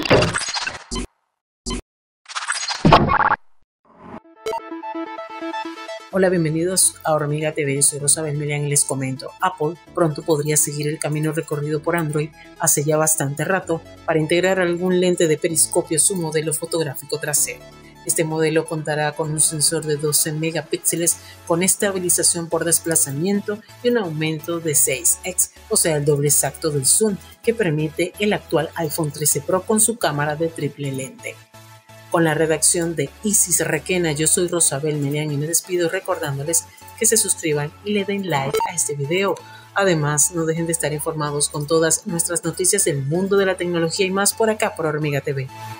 Hola, bienvenidos a Hormiga TV, soy Rosabel Melián y les comento, Apple pronto podría seguir el camino recorrido por Android hace ya bastante rato para integrar algún lente de periscopio a su modelo fotográfico trasero. Este modelo contará con un sensor de 12 megapíxeles con estabilización por desplazamiento y un aumento de 6x, o sea el doble exacto del zoom que permite el actual iPhone 13 Pro con su cámara de triple lente. Con la redacción de Isis Requena, yo soy Rosabel Melián y me despido recordándoles que se suscriban y le den like a este video. Además, no dejen de estar informados con todas nuestras noticias del mundo de la tecnología y más por acá por Hormiga TV.